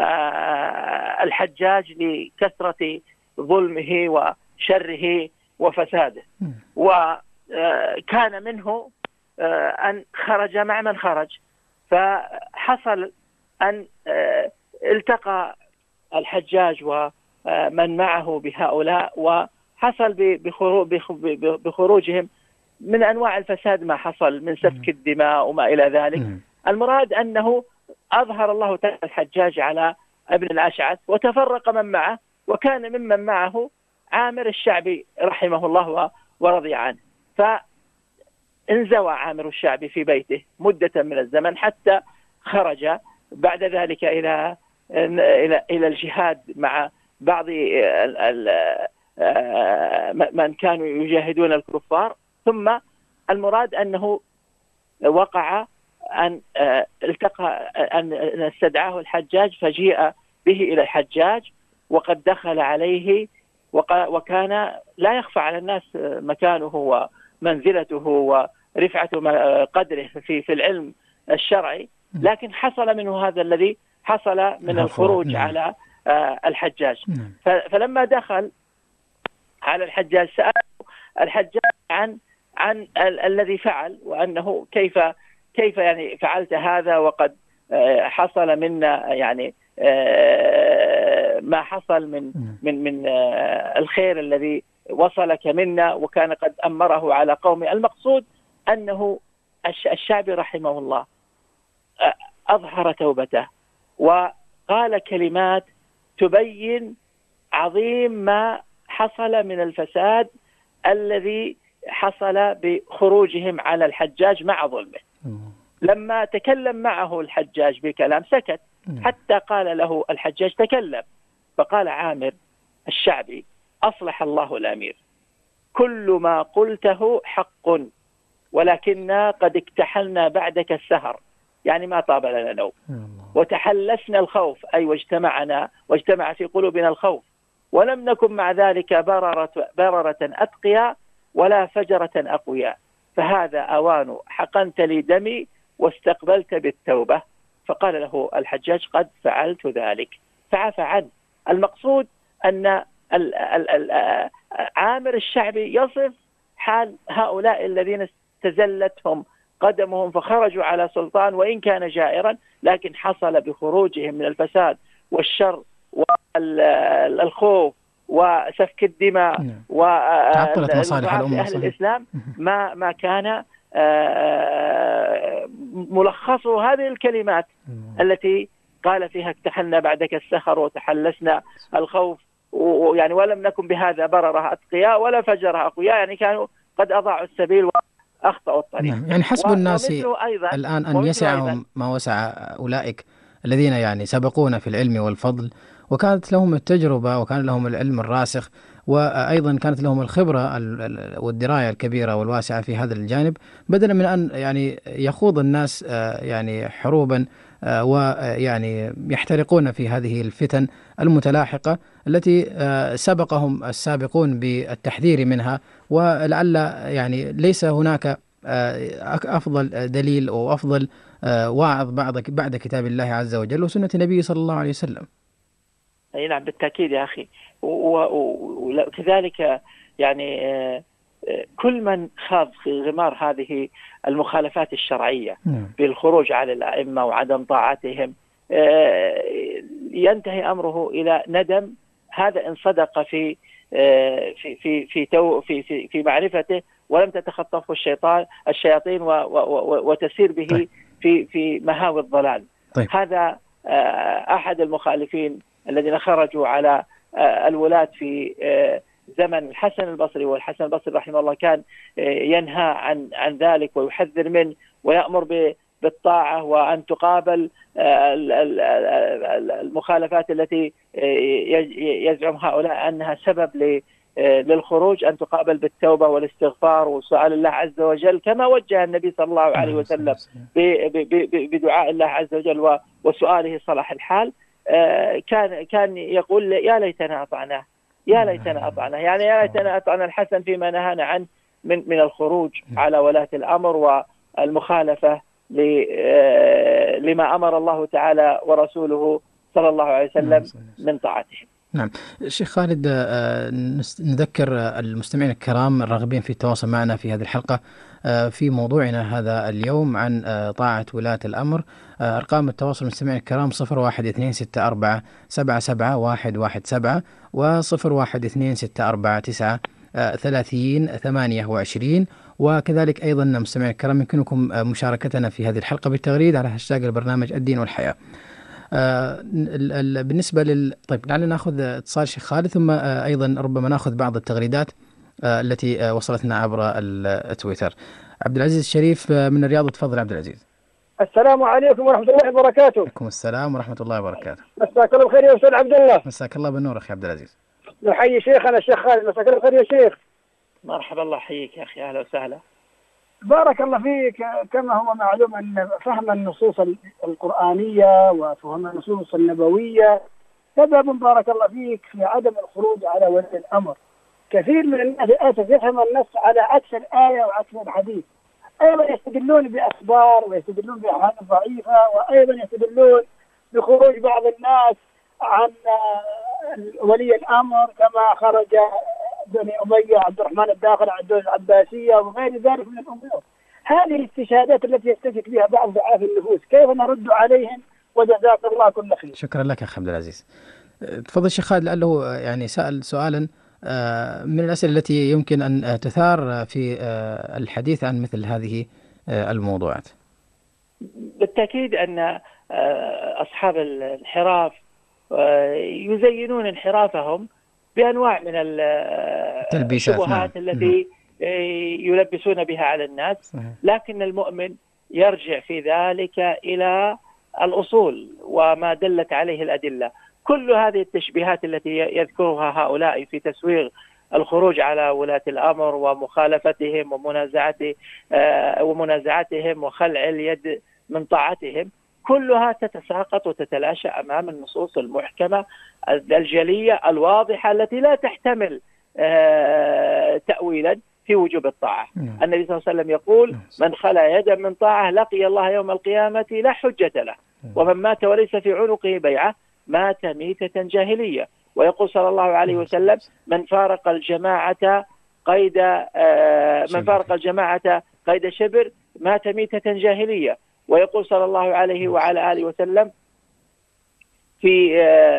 الحجاج لكثرة ظلمه وشره وفساده، وكان منه أن خرج مع من خرج. فحصل أن التقى الحجاج ومن معه بهؤلاء، وحصل بخروجهم من أنواع الفساد ما حصل من سفك الدماء وما إلى ذلك. المراد أنه أظهر الله تعالى الحجاج على ابن الأشعث وتفرق من معه، وكان ممن معه عامر الشعبي رحمه الله ورضي عنه. فانزوى عامر الشعبي في بيته مدة من الزمن حتى خرج بعد ذلك إلى الجهاد مع بعض من كانوا يجاهدون الكفار. ثم المراد أنه وقع أن التقى أن استدعاه الحجاج، فجيء به إلى الحجاج وقد دخل عليه، وكان لا يخفى على الناس مكانه ومنزلته ورفعة قدره في العلم الشرعي، لكن حصل منه هذا الذي حصل من الخروج على الحجاج. فلما دخل على الحجاج سأله الحجاج عن الذي فعل، وأنه كيف يعني فعلت هذا وقد حصل منا يعني ما حصل من الخير الذي وصلك منا، وكان قد أمره على قومه. المقصود أنه الشعبي رحمه الله أظهر توبته وقال كلمات تبين عظيم ما حصل من الفساد الذي حصل بخروجهم على الحجاج مع ظلمه. لما تكلم معه الحجاج بكلام سكت، حتى قال له الحجاج تكلم، فقال عامر الشعبي: أصلح الله الأمير، كل ما قلته حق، ولكننا قد اكتحلنا بعدك السهر، يعني ما طاب لنا نوم، وتحلسنا الخوف، أي واجتمع في قلوبنا الخوف، ولم نكن مع ذلك بررة أتقياء ولا فجرة أقوياء، فهذا أوان حقنت لي دمي واستقبلت بالتوبة. فقال له الحجاج: قد فعلت ذلك، فعفى عنه. المقصود أن عامر الشعبي يصف حال هؤلاء الذين استزلتهم قدمهم فخرجوا على سلطان وإن كان جائرا، لكن حصل بخروجهم من الفساد والشر والخوف وسفك الدماء تعطلت مصالح الأمة أهل الإسلام ما كان ملخص هذه الكلمات التي قال فيها: اكتحلنا بعدك السهر وتحلسنا الخوف، يعني ولم نكن بهذا بررة أتقياء ولا فجرة أقوياء، يعني كانوا قد أضاعوا السبيل أخطأوا الطريق. نعم. يعني حسب الناس أيضا الآن أن يسعهم ما وسع أولئك الذين يعني سبقونا في العلم والفضل، وكانت لهم التجربة وكان لهم العلم الراسخ، وأيضا كانت لهم الخبرة والدراية الكبيرة والواسعة في هذا الجانب، بدلا من أن يعني يخوض الناس يعني حروبا ويعني يحترقون في هذه الفتن المتلاحقة التي سبقهم السابقون بالتحذير منها. ولعل يعني ليس هناك أفضل دليل أو أفضل واعظ بعد كتاب الله عز وجل وسنة النبي صلى الله عليه وسلم. أي نعم بالتأكيد يا أخي. وكذلك يعني كل من خاض في غمار هذه المخالفات الشرعية بالخروج على الأئمة وعدم طاعتهم ينتهي أمره إلى ندم. هذا إن صدق في في في في في معرفته ولم تتخطفه الشياطين وتسير به في مهاوي الضلال. طيب. هذا أحد المخالفين الذين خرجوا على الولاة في زمن الحسن البصري، والحسن البصري رحمه الله كان ينهى عن ذلك ويحذر منه ويأمر بالطاعة وأن تقابل المخالفات التي يزعم هؤلاء أنها سبب للخروج، أن تقابل بالتوبة والاستغفار وسؤال الله عز وجل، كما وجه النبي صلى الله عليه وسلم بدعاء الله عز وجل وسؤاله صلاح الحال. كان يقول يا ليتنا أطعناه، يا ليتنا أطعناه، يعني يا ليتنا أطعنا الحسن فيما نهانا عنه من الخروج على ولاة الأمر والمخالفة لما أمر الله تعالى ورسوله صلى الله عليه وسلم من طاعته. نعم. شيخ خالد، نذكر المستمعين الكرام الراغبين في التواصل معنا في هذه الحلقة في موضوعنا هذا اليوم عن طاعة ولاة الأمر. أرقام التواصل المستمعين الكرام 012264771117 و0122649328، وكذلك أيضا مستمعين الكرام يمكنكم مشاركتنا في هذه الحلقة بالتغريد على هاشتاج البرنامج الدين والحياة. بالنسبة طيب لعلنا نأخذ اتصال شيخ خالد، ثم أيضا ربما نأخذ بعض التغريدات التي وصلتنا عبر التويتر. عبد العزيز الشريف من الرياض، تفضل عبد العزيز. السلام عليكم ورحمة الله وبركاته. عليكم السلام ورحمة الله وبركاته. مساك الله بخير يا أستاذ عبد الله. مساك الله بالنور أخي عبد العزيز. نحيي شيخنا الشيخ خالد. مساك الله بخير يا شيخ. مرحبا، الله يحييك يا أخي، أهلا وسهلا. بارك الله فيك. كما هو معلوم أن فهم النصوص القرآنية وفهم النصوص النبوية سبب بارك الله فيك في عدم الخروج على ولي الأمر. كثير من الناس للأسف يفهم النص على عكس الآية وعكس الحديث، أيضا يستدلون بأخبار ويستدلون بأحاديث ضعيفة، وأيضا يستدلون بخروج بعض الناس عن ولي الأمر كما خرج بني أمية عبد الرحمن الداخل على الدولة العباسية وغير ذلك من الأمور. هذه الاستشهادات التي يستشهد بها بعض ضعاف النفوس كيف نرد عليهم؟ وجزاك الله كل خير. شكرا لك يا أخي عبد العزيز. تفضل شيخ خالد، لعله يعني سأل سؤالا من الأسئلة التي يمكن أن تثار في الحديث عن مثل هذه الموضوعات. بالتأكيد أن أصحاب الانحراف يزينون انحرافهم بأنواع من الشبهات التي يلبسون بها على الناس، لكن المؤمن يرجع في ذلك إلى الأصول وما دلت عليه الأدلة. كل هذه التشبيهات التي يذكرها هؤلاء في تسويغ الخروج على ولاة الأمر ومخالفتهم ومنازعتهم وخلع اليد من طاعتهم، كلها تتساقط وتتلاشى أمام النصوص المحكمة الجلية الواضحة التي لا تحتمل تأويلا في وجوب الطاعة. النبي صلى الله عليه وسلم يقول: من خلع يدا من طاعة لقي الله يوم القيامة لا حجة له، ومن مات وليس في عنقه بيعة مات ميتة جاهلية. ويقول صلى الله عليه وسلم: من فارق الجماعة قيد شبر مات ميتة جاهلية. ويقول صلى الله عليه وعلى آله وسلم في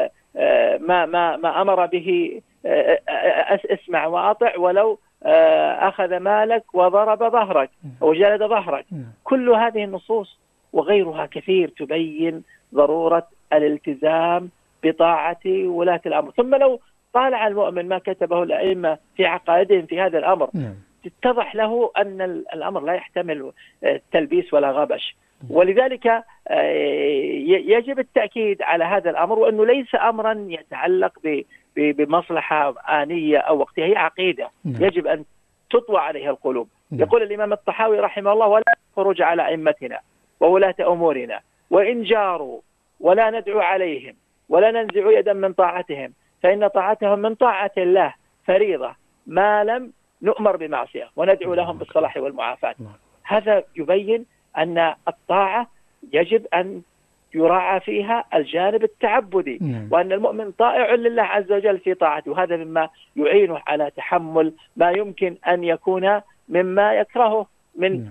ما أمر به: اسمع وأطع ولو أخذ مالك وضرب ظهرك وجلد ظهرك. كل هذه النصوص وغيرها كثير تبين ضرورة الالتزام بطاعة ولاة الأمر. ثم لو طالع المؤمن ما كتبه الأئمة في عقائدهم في هذا الأمر، اتضح له أن الأمر لا يحتمل تلبيس ولا غبش. ولذلك يجب التأكيد على هذا الأمر، وأنه ليس أمرا يتعلق بمصلحة آنية أو وقتها، هي عقيدة يجب أن تطوى عليها القلوب. يقول الإمام الطحاوي رحمه الله: ولا خروج على أئمتنا وولاة أمورنا وإن جاروا، ولا ندعو عليهم ولا ننزع يدا من طاعتهم، فإن طاعتهم من طاعة الله فريضة ما لم نؤمر بمعصية، وندعو لهم بالصلاح والمعافاة. هذا يبين أن الطاعة يجب أن يراعى فيها الجانب التعبدي، وأن المؤمن طائع لله عز وجل في طاعته، وهذا مما يعينه على تحمل ما يمكن أن يكون مما يكرهه من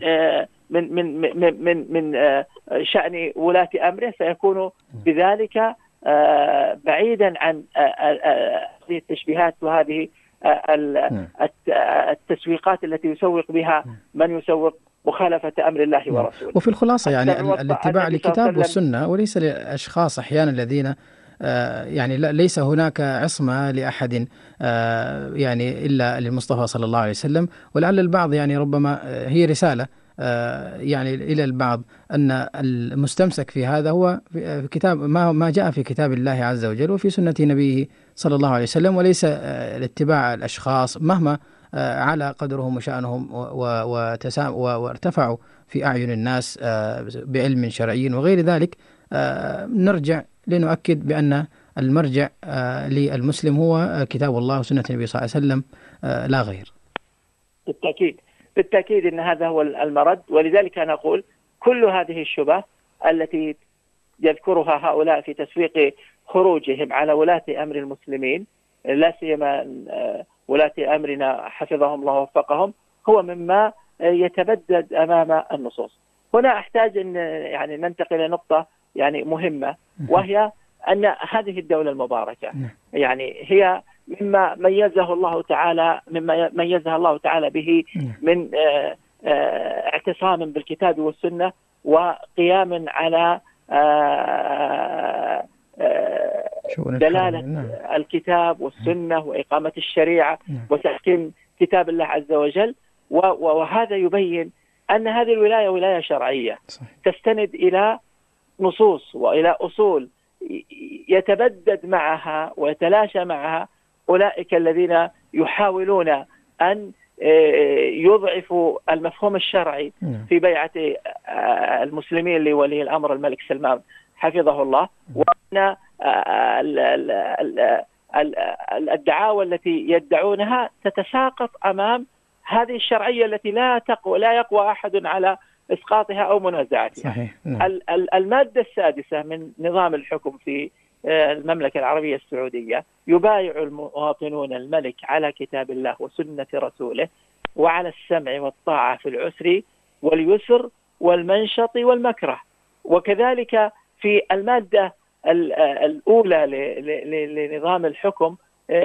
شأن ولاة أمره، فيكون بذلك بعيدا عن هذه التشبيهات وهذه التسويقات التي يسوق بها من يسوق مخالفة أمر الله ورسوله. وفي الخلاصة يعني الاتباع لكتاب والسنة، وليس للأشخاص أحيانا الذين يعني ليس هناك عصمة لأحد يعني إلا للمصطفى صلى الله عليه وسلم. ولعل البعض يعني ربما هي رسالة يعني إلى البعض أن المستمسك في هذا هو في كتاب ما جاء في كتاب الله عز وجل وفي سنة نبيه صلى الله عليه وسلم، وليس الاتباع الأشخاص مهما على قدرهم وشأنهم وارتفعوا في أعين الناس بعلم شرعي وغير ذلك. نرجع لنؤكد بأن المرجع للمسلم هو كتاب الله وسنة النبي صلى الله عليه وسلم لا غير. بالتأكيد أن هذا هو المرد. ولذلك أنا أقول كل هذه الشبه التي يذكرها هؤلاء في تسويق خروجهم على ولاة أمر المسلمين، لا سيما ولاة أمرنا حفظهم الله ووفقهم، هو مما يتبدد أمام النصوص. هنا أحتاج أن يعني ننتقل إلى نقطة يعني مهمة، وهي أن هذه الدولة المباركة يعني هي مما ميزها الله تعالى به من اعتصام بالكتاب والسنة، وقيام على دلالة الكتاب والسنة وإقامة الشريعة وتحكيم كتاب الله عز وجل. وهذا يبين أن هذه الولاية ولاية شرعية تستند إلى نصوص وإلى أصول يتبدد معها ويتلاشى معها أولئك الذين يحاولون أن يضعفوا المفهوم الشرعي في بيعة المسلمين لولي الأمر الملك سلمان حفظه الله. وأن الدعاوى التي يدعونها تتساقط أمام هذه الشرعية التي لا يقوى أحد على إسقاطها أو منازعتها. المادة السادسة من نظام الحكم في المملكة العربية السعودية: يبايع المواطنون الملك على كتاب الله وسنة رسوله، وعلى السمع والطاعة في العسر واليسر والمنشط والمكره. وكذلك في المادة الأولى لنظام الحكم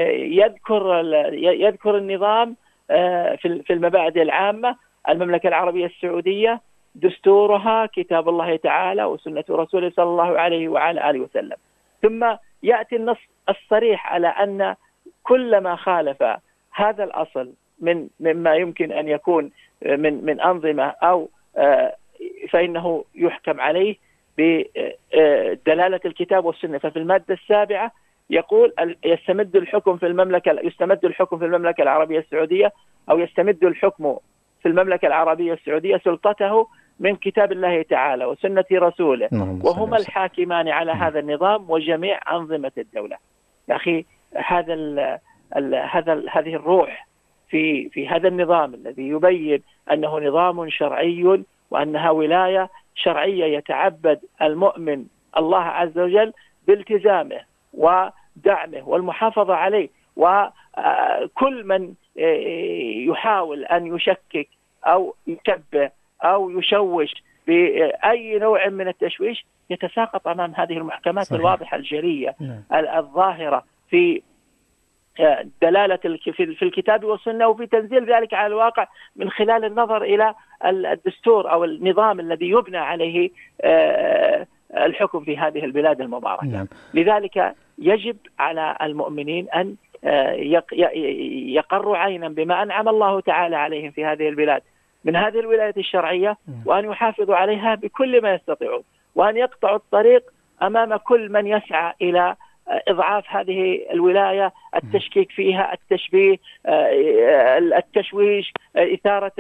يذكر النظام في المبادئ العامة: المملكة العربية السعودية دستورها كتاب الله تعالى وسنة رسوله صلى الله عليه وعلى آله وسلم. ثم يأتي النص الصريح على أن كل ما خالف هذا الأصل مما يمكن أن يكون من أنظمة أو فإنه يحكم عليه بدلالة الكتاب والسنة. ففي المادة السابعة يقول: يستمد الحكم في المملكة العربية السعودية، أو يستمد الحكم في المملكة العربية السعودية سلطته من كتاب الله تعالى وسنة رسوله، وهما الحاكمان على هذا النظام وجميع أنظمة الدولة. يا أخي هذه الروح في هذا النظام الذي يبين أنه نظام شرعي وأنها ولاية شرعية يتعبد المؤمن الله عز وجل بالتزامه ودعمه والمحافظة عليه. وكل من يحاول أن يشكك أو يكبه أو يشوش بأي نوع من التشويش يتساقط أمام هذه المحكمات الواضحة الجلية الظاهرة في دلالة في الكتاب والسنة، وفي تنزيل ذلك على الواقع من خلال النظر إلى الدستور أو النظام الذي يبنى عليه الحكم في هذه البلاد المباركة. لذلك يجب على المؤمنين أن يقر عينا بما أنعم الله تعالى عليهم في هذه البلاد من هذه الولاية الشرعية، وأن يحافظوا عليها بكل ما يستطيعون، وأن يقطعوا الطريق أمام كل من يسعى إلى إضعاف هذه الولاية، التشكيك فيها، التشبيه، التشويش، إثارة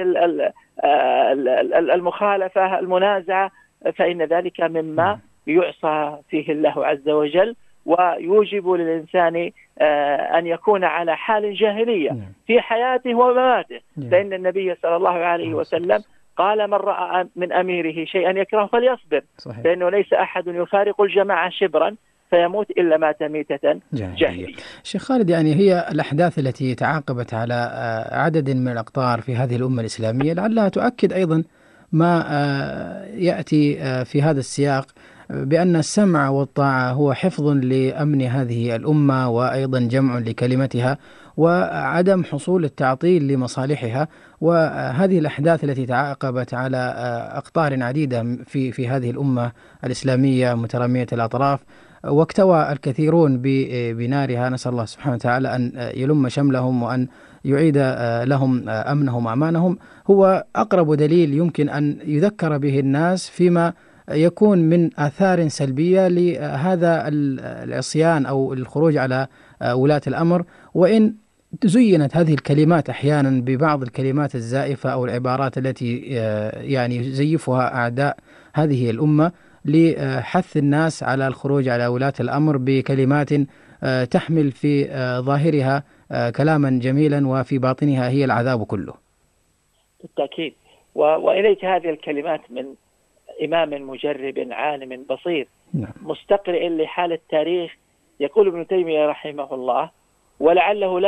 المخالفة، المنازعة، فإن ذلك مما يعصى فيه الله عز وجل، ويوجب للإنسان أن يكون على حال جاهلية في حياته ومماته. فإن النبي صلى الله عليه وسلم قال: من رأى من أميره شيئا يكره فليصبر، فإنه ليس أحد يفارق الجماعة شبرا فيموت إلا مات ميتة جاهلية. شيخ خالد، يعني هي الأحداث التي تعاقبت على عدد من الأقطار في هذه الأمة الإسلامية لعلها تؤكد أيضا ما يأتي في هذا السياق، بأن السمع والطاعة هو حفظ لأمن هذه الأمة، وأيضا جمع لكلمتها، وعدم حصول التعطيل لمصالحها. وهذه الأحداث التي تعاقبت على أقطار عديدة في هذه الأمة الإسلامية مترامية الأطراف، واكتوى الكثيرون بنارها، نسأل الله سبحانه وتعالى أن يلم شملهم وأن يعيد لهم أمنهم وأمانهم، هو أقرب دليل يمكن أن يذكر به الناس فيما يكون من آثار سلبية لهذا العصيان أو الخروج على ولاة الأمر. وإن زينت هذه الكلمات أحيانا ببعض الكلمات الزائفة أو العبارات التي يعني يزيفها أعداء هذه الأمة لحث الناس على الخروج على ولاة الأمر بكلمات تحمل في ظاهرها كلاما جميلا وفي باطنها هي العذاب كله. بالتأكيد. وإليك هذه الكلمات من إمام مجرب عالم بصير مستقرئ لحال التاريخ. يقول ابن تيمية رحمه الله: ولعله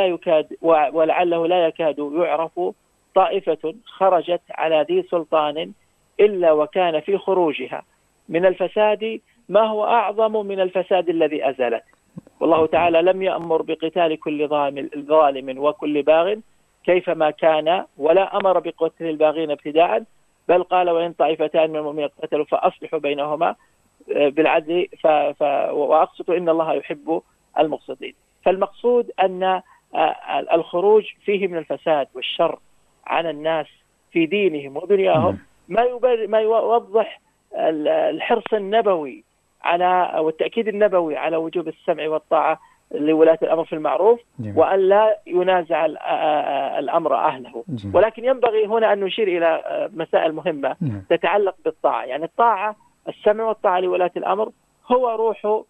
لا يكاد يعرف طائفة خرجت على ذي سلطان إلا وكان في خروجها من الفساد ما هو أعظم من الفساد الذي أزلت. والله تعالى لم يأمر بقتال كل ظالم وكل باغ كيفما كان، ولا أمر بقتل الباغين ابتداء، بل قال: وإن طائفتان من المؤمنين اقتتلوا فأصلحوا بينهما بالعدل وأقسطوا إن الله يحب المقسطين. فالمقصود أن الخروج فيه من الفساد والشر على الناس في دينهم ودنياهم ما يوضح الحرص النبوي على والتأكيد النبوي على وجوب السمع والطاعة لولاة الأمر في المعروف، وأن لا ينازع الأمر أهله. ولكن ينبغي هنا أن نشير إلى مسائل مهمة تتعلق بالطاعة. يعني الطاعة، السمع والطاعة لولاة الأمر هو روح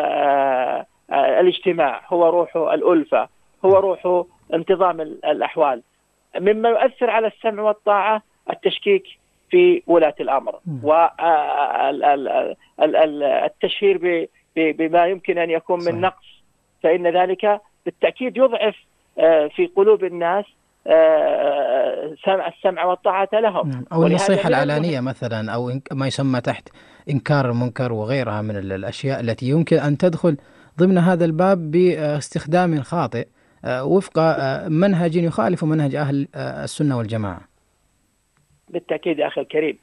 الاجتماع، هو روح الألفة، هو روح انتظام الأحوال. مما يؤثر على السمع والطاعة التشكيك في ولاة الأمر والتشهير بما يمكن أن يكون من نقص، فإن ذلك بالتأكيد يضعف في قلوب الناس السمع والطاعة لهم. أو النصيحة العلانية مثلا، أو ما يسمى تحت إنكار المنكر وغيرها من الأشياء التي يمكن أن تدخل ضمن هذا الباب باستخدام خاطئ وفق منهج يخالف منهج أهل السنة والجماعة. بالتأكيد يا أخي الكريم،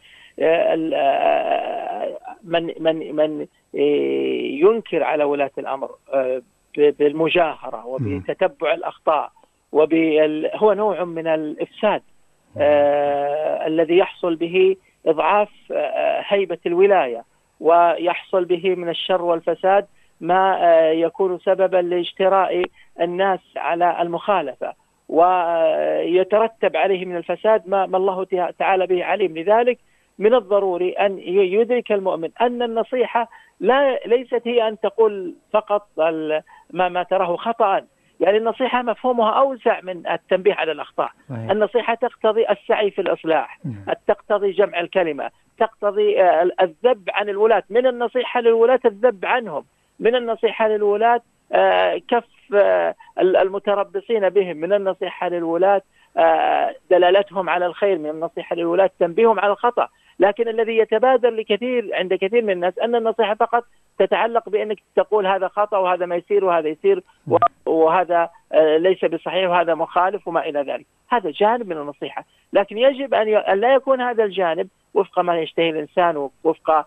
من ينكر على ولاة الأمر بالمجاهرة وبتتبع الأخطاء هو نوع من الإفساد الذي يحصل به إضعاف هيبة الولاية، ويحصل به من الشر والفساد ما يكون سببا لاجتراء الناس على المخالفة، ويترتب عليه من الفساد ما الله تعالى به عليم. لذلك من الضروري أن يدرك المؤمن أن النصيحة ليست هي أن تقول فقط ما تراه خطأ. يعني النصيحة مفهومها أوسع من التنبيه على الأخطاء. النصيحة تقتضي السعي في الإصلاح، تقتضي جمع الكلمة، تقتضي الذب عن الولاة. من النصيحة للولاة الذب عنهم، من النصيحة للولاة كف المتربصين بهم، من النصيحة للولاة دلالتهم على الخير، من النصيحة للولاة تنبيههم على الخطأ. لكن الذي يتبادر عند كثير من الناس أن النصيحة فقط تتعلق بأنك تقول هذا خطأ وهذا ما يصير وهذا يصير وهذا ليس بصحيح وهذا مخالف وما إلى ذلك. هذا جانب من النصيحة، لكن يجب أن لا يكون هذا الجانب وفق ما يشتهي الإنسان وفق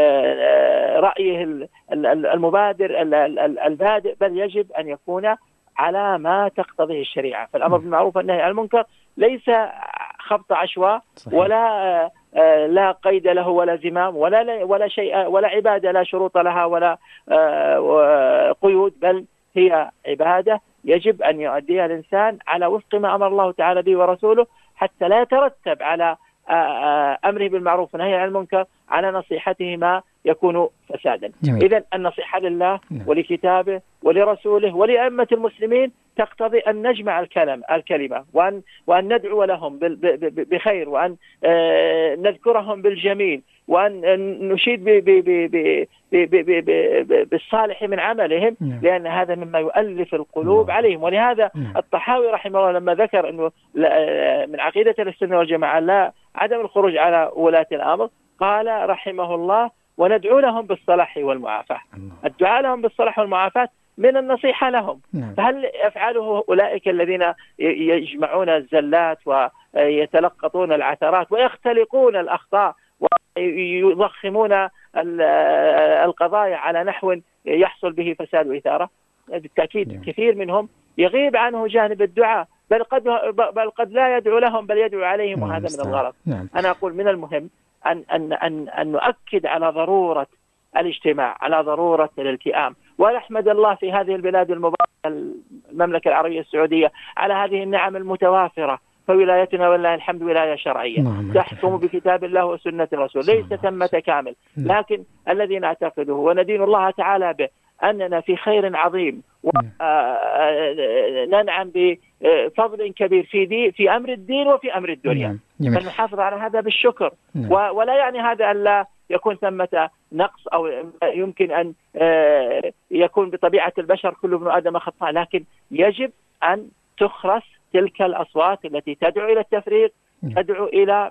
رأيه المبادر البادئ، بل يجب أن يكون على ما تقتضيه الشريعة. فالأمر بالمعروف والنهي عن المنكر ليس خبط عشواء ولا لا قيد له ولا زمام ولا شيء ولا عبادة لا شروط لها ولا قيود، بل هي عبادة يجب أن يؤديها الإنسان على وفق ما أمر الله تعالى به ورسوله، حتى لا يترتب على أمره بالمعروف والنهي عن المنكر على نصيحته ما يكون فسادا. إذن النصيحة لله ولكتابه ولرسوله ولأئمة المسلمين تقتضي أن نجمع الكلمة وأن ندعو لهم بخير، وأن نذكرهم بالجميل، وأن نشيد بالصالح من عملهم، لأن هذا مما يؤلف القلوب عليهم. ولهذا الطحاوي رحمه الله لما ذكر أنه من عقيدة السنة والجماعة لا عدم الخروج على ولاة الأمر، قال رحمه الله: وندعو لهم بالصلاح والمعافاة. الدعاء لهم بالصلاح والمعافاة من النصيحة لهم. فهل يفعله أولئك الذين يجمعون الزلات ويتلقطون العثرات ويختلقون الأخطاء ويضخمون القضايا على نحو يحصل به فساد وإثارة؟ بالتأكيد كثير منهم يغيب عنه جانب الدعاء، بل قد لا يدعو لهم بل يدعو عليهم، وهذا من الغلط. أنا أقول من المهم أن نؤكد على ضرورة الاجتماع، على ضرورة الالتئام، ونحمد الله في هذه البلاد المباركة المملكة العربية السعودية على هذه النعم المتوافرة. فولايتنا والله الحمد ولاية شرعية تحكم بكتاب الله وسنة الرسول، ليس ثمة كامل، لكن الذي نعتقده وندين الله تعالى به أننا في خير عظيم وننعم بفضل كبير في أمر الدين وفي أمر الدنيا، فنحافظ على هذا بالشكر. ولا يعني هذا أن لا يكون ثمة نقص أو يمكن أن يكون بطبيعة البشر كل ابن آدم خطاء، لكن يجب أن تخرس تلك الأصوات التي تدعو إلى التفريق، تدعو إلى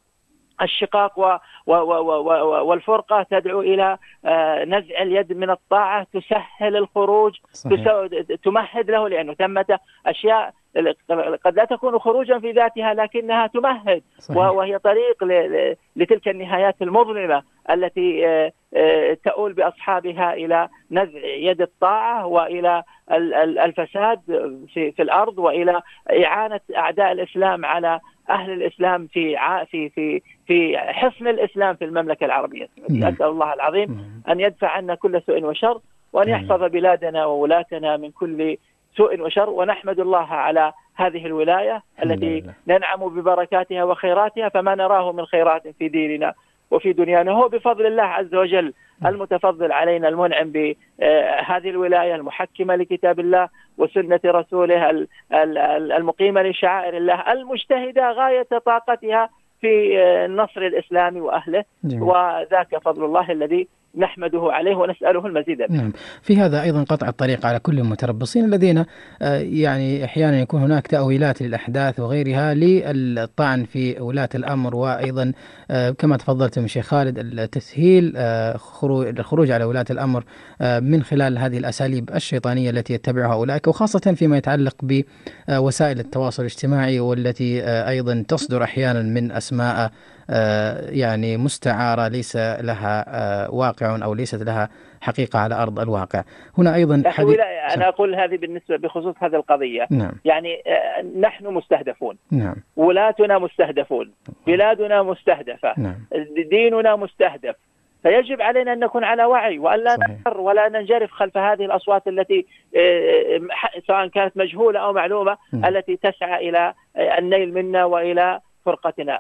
الشقاق والفرقة، تدعو إلى نزع اليد من الطاعة، تسهل الخروج، تمهد له، لأنه ثمة أشياء قد لا تكون خروجا في ذاتها لكنها تمهد، وهي طريق لتلك النهايات المظلمة التي تؤول بأصحابها إلى نزع يد الطاعة وإلى الفساد في الأرض وإلى إعانة أعداء الإسلام على أهل الإسلام في حصن الإسلام في المملكة العربية. أسأل الله العظيم أن يدفع عنا كل سوء وشر، وأن يحفظ بلادنا وولاتنا من كل سوء وشر، ونحمد الله على هذه الولاية التي ننعم ببركاتها وخيراتها، فما نراه من خيرات في ديننا وفي دنيانا هو بفضل الله عز وجل المتفضل علينا، المنعم بهذه الولاية المحكمة لكتاب الله وسنة رسوله، المقيمة لشعائر الله، المجتهدة غاية طاقتها في نصر الإسلام وأهله، وذاك فضل الله الذي نحمده عليه ونسأله المزيد منه. في هذا أيضا قطع الطريق على كل المتربصين الذين يعني أحيانا يكون هناك تأويلات للأحداث وغيرها للطعن في ولاة الأمر، وأيضا كما تفضلتم شيخ خالد التسهيل الخروج على ولاة الأمر من خلال هذه الأساليب الشيطانية التي يتبعها أولئك، وخاصة فيما يتعلق بوسائل التواصل الاجتماعي، والتي أيضا تصدر أحيانا من أسماء يعني مستعارة ليس لها واقع أو ليست لها حقيقة على أرض الواقع. هنا أيضا أنا أقول هذه بالنسبة بخصوص هذه القضية. يعني نحن مستهدفون، ولاتنا مستهدفون، بلادنا مستهدفة، ديننا مستهدف، فيجب علينا أن نكون على وعي، وأن لا ننكر ولا ننجرف خلف هذه الأصوات التي سواء كانت مجهولة أو معلومة التي تسعى إلى النيل منا وإلى فرقتنا.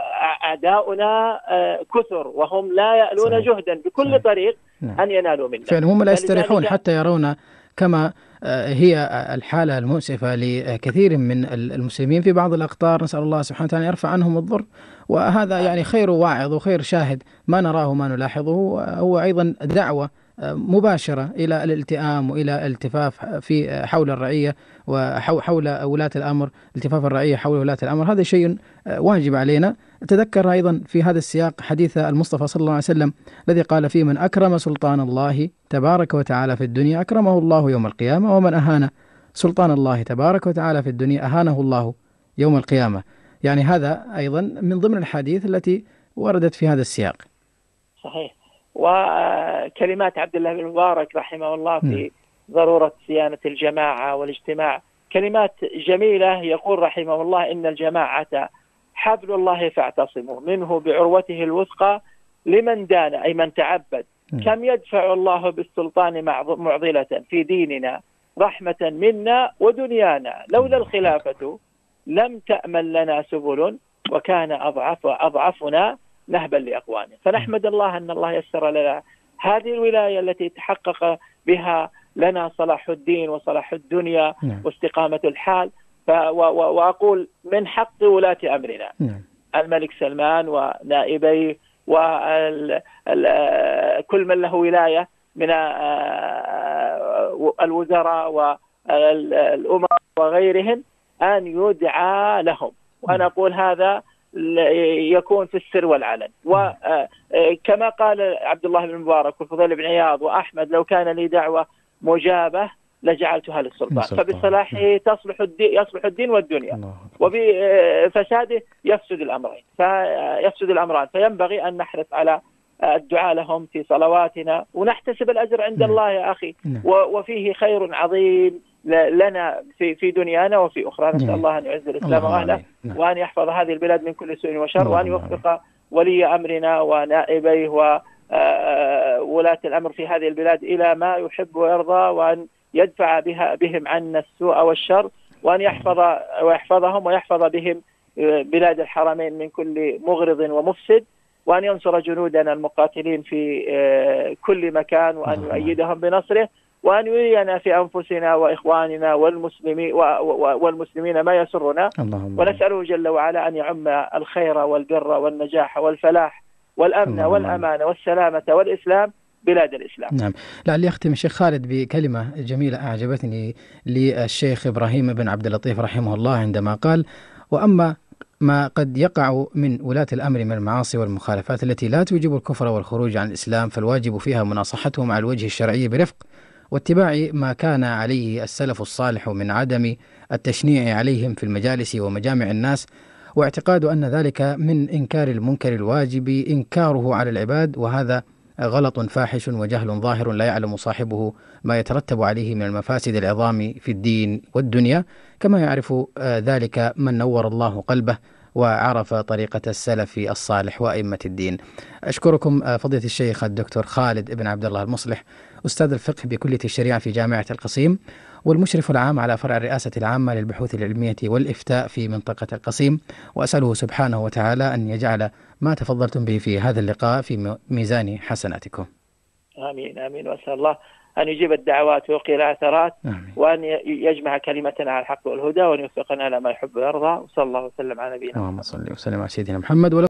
أعداؤنا كثر وهم لا يألون جهدا بكل طريق أن ينالوا منا، فعلا هم لا يستريحون حتى يرون كما هي الحالة المؤسفة لكثير من المسلمين في بعض الأقطار. نسأل الله سبحانه وتعالى يرفع عنهم الضر، وهذا يعني خير واعظ وخير شاهد. ما نراه ما نلاحظه هو أيضا دعوة مباشرة إلى الالتئام وإلى الالتفاف في حول الرعية وحول ولاة الأمر، التفاف الرعية حول ولاة الأمر. هذا شيء واجب علينا. تذكر أيضا في هذا السياق حديث المصطفى صلى الله عليه وسلم الذي قال فيه: من أكرم سلطان الله تبارك وتعالى في الدنيا أكرمه الله يوم القيامة، ومن أهان سلطان الله تبارك وتعالى في الدنيا أهانه الله يوم القيامة. يعني هذا أيضا من ضمن الحديث التي وردت في هذا السياق. صحيح. وكلمات عبد الله بن مبارك رحمه الله في ضرورة صيانة الجماعة والاجتماع. كلمات جميلة. يقول رحمه الله: إن الجماعة حبل الله فاعتصموا منه بعروته الوثقى لمن دان، أي من تعبد. كم يدفع الله بالسلطان معضلة في ديننا رحمة منا ودنيانا، لولا الخلافة لم تأمن لنا سبل وكان أضعفنا نهبا لأقوانه. فنحمد الله أن الله يسر لنا هذه الولاية التي تحقق بها لنا صلاح الدين وصلاح الدنيا واستقامة الحال. وأقول من حق ولاة أمرنا الملك سلمان ونائبيه وكل من له ولاية من الوزراء والأمراء وغيرهم أن يدعى لهم. وأنا أقول هذا يكون في السر والعلن. وكما قال عبد الله بن مبارك والفضيل بن عياض وأحمد: لو كان لي دعوة مجابة لجعلتها للسلطان. فبصلاحه يصلح الدين والدنيا، وبفساده يفسد الأمران. فينبغي أن نحرص على الدعاء لهم في صلواتنا ونحتسب الأجر عند الله يا أخي. وفيه خير عظيم لنا في دنيانا وفي أخرى. نسأل الله أن يعز الإسلام وأهله وأن يحفظ هذه البلاد من كل سوء وشر، وأن يوفق ولي أمرنا ونائبيه وولاة الأمر في هذه البلاد إلى ما يحب ويرضى، وأن يدفع بهم عنا السوء والشر، وأن يحفظهم ويحفظ بهم بلاد الحرمين من كل مغرض ومفسد، وأن ينصر جنودنا المقاتلين في كل مكان، وأن يؤيدهم بنصره، وأن يرينا في أنفسنا وإخواننا والمسلمين ما يسرنا. ونسأله جل وعلا أن يعم الخير والبر والنجاح والفلاح والأمن والأمان والسلامة والإسلام بلاد الإسلام. نعم. لعلي أختم الشيخ خالد بكلمة جميلة أعجبتني للشيخ إبراهيم بن عبد اللطيف رحمه الله عندما قال: وأما ما قد يقع من ولاة الأمر من المعاصي والمخالفات التي لا توجب الكفر والخروج عن الإسلام، فالواجب فيها مناصحتهم على الوجه الشرعي برفق، واتباع ما كان عليه السلف الصالح من عدم التشنيع عليهم في المجالس ومجامع الناس، واعتقاد أن ذلك من إنكار المنكر الواجب إنكاره على العباد، وهذا غلط فاحش وجهل ظاهر لا يعلم صاحبه ما يترتب عليه من المفاسد العظام في الدين والدنيا، كما يعرف ذلك من نور الله قلبه وعرف طريقة السلف الصالح وأئمة الدين. أشكركم فضيلة الشيخ الدكتور خالد بن عبد الله المصلح، أستاذ الفقه بكلية الشريعة في جامعة القصيم، والمشرف العام على فرع الرئاسة العامة للبحوث العلمية والإفتاء في منطقة القصيم، وأسأله سبحانه وتعالى أن يجعل ما تفضلتم به في هذا اللقاء في ميزان حسناتكم. آمين آمين. وأسأل الله أن يجيب الدعوات ويوقي العثرات، وأن يجمع كلمتنا على الحق والهدى، وأن يوفقنا لما يحب ويرضى. وصلى الله وسلم على نبينا. اللهم صل وسلم على سيدنا محمد.